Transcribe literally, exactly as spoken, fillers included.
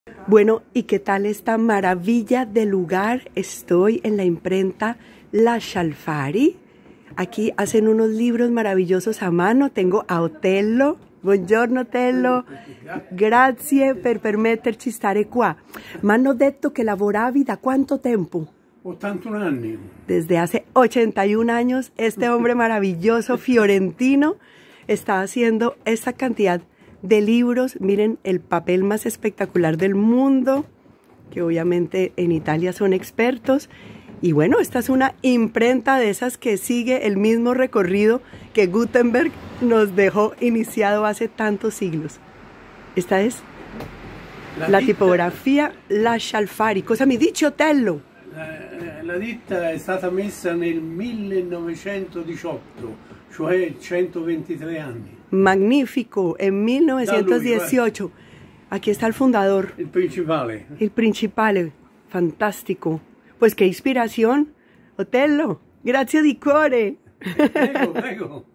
Bueno, ¿y qué tal esta maravilla de lugar? Estoy en la imprenta La Scalfari. Aquí hacen unos libros maravillosos a mano. Tengo a Otello. Buongiorno Otello. Grazie per permetterci stare qua. Mi hanno detto che lavoravi da quanto tempo? ottantuno anni. Desde hace ochenta y un años, este hombre maravilloso, fiorentino, está haciendo esta cantidad de libros. Miren el papel más espectacular del mundo, que obviamente en Italia son expertos. Y bueno, esta es una imprenta de esas que sigue el mismo recorrido que Gutenberg nos dejó iniciado hace tantos siglos. Esta es la, la tipografia La Scalfari. Cosa mi dice Otello? La, la ditta è stata messa nel millenovecentodiciotto, cioè centoventitré anni. Magnífico, en mil novecientos dieciocho. Aquí está el fundador. El principale. El principale, fantástico. Pues qué inspiración, Otello. Grazie di cuore. Prego, prego.